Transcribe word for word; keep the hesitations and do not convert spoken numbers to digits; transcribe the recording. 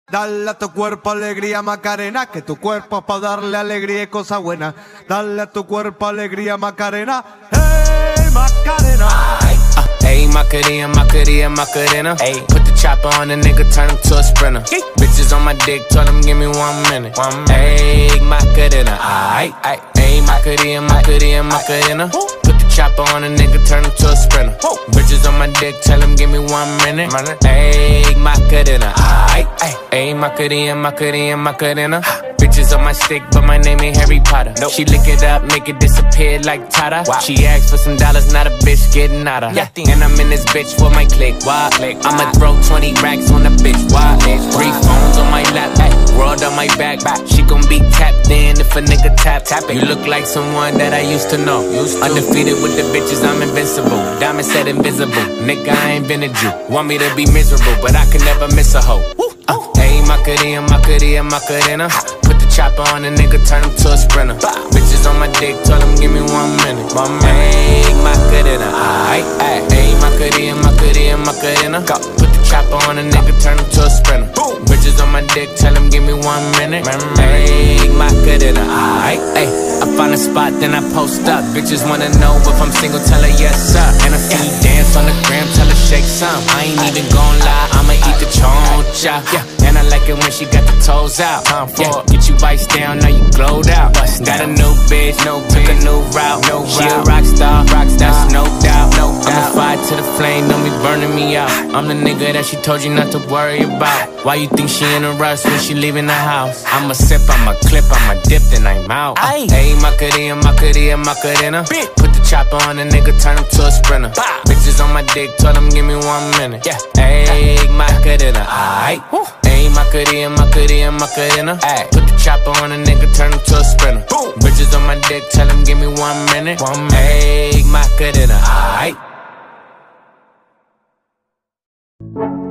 Dale a tu cuerpo alegría, Macarena, que tu cuerpo es pa' darle alegría y cosa buena. Dale a tu cuerpo alegría, Macarena. Hey, Macarena. Uh, hey, Macarena, Macarena, Macarena. Hey, put the chopper on the nigga, turn him to a sprinter. Hey. Bitches on my dick, told him give me one minute. One minute. Hey, Macarena. Aight, aight. Hey, Macarena, Macarena, Macarena. Put the chopper on a nigga, turn him to a sprinter. Whoa. Bitches on my dick, tell him give me one minute. Hey, Macarena. Aight, aight. Hey, Macarena, Macarena, Macarena. Bitches on my stick, but my name ain't Harry Potter. Nope. She lick it up, make it disappear like Tata. Wow. She asked for some dollars, not a bitch getting nada. Yeah. And I'm in this bitch for my click. Why? I'ma throw twenty racks on the bitch. Why? Three phones on my lap, world on my back. She gon' be tapped in if a nigga tap. tap it. You look like someone that I used to know. Used to. Undefeated with the bitches, I'm invincible. Diamond said invisible. Nigga, I ain't been a Jew. Want me to be miserable, but I can never miss a hoe. Uh, hey, Macarena, Macarena, Macarena. Put the chopper on a nigga, turn him to a sprinter. Bitches on my dick, told him give me one minute. One minute. Hey, Macarena. Aight, aight. Hey, Macarena, Macarena, Macarena. Put the chopper on a nigga, turn him to a sprinter. Bitches on my dick, tell him give me one minute. Hey, Macarena. Aight, aight. I find a spot, then I post up. Bitches wanna know if I'm single, tell her yes, sir. And I see you dance on the gram, tell her shake some. I ain't even gon' lie, I'ma eat the choncha. Yeah, and I like it when she got the toes out. Yeah, get you bites down, now you glowed out. Got a new bitch, no took a new route. No she a rock star, rock star, that's no doubt. No doubt. I'm a fire to the flame, don't be burning me out. I'm the nigga that she told you not to worry about. Why you think she in a rush when she leaving the house? I'ma sip, I'ma clip, I'ma dip, then I'm out. Uh, hey, Macarena, Macarena, Macarena. Put the chopper on a nigga, turn him to a sprinter. Bah. Bitches on my dick, told him give me one minute. Yeah. Hey, Macarena. Aight. Hey, Macarena, Macarena, Macarena. Ay. Put the chopper on a nigga, turn him to a sprinter. Boom. Bitches on my dick, tell him give me one minute. One minute. Hey, Macarena. Aight.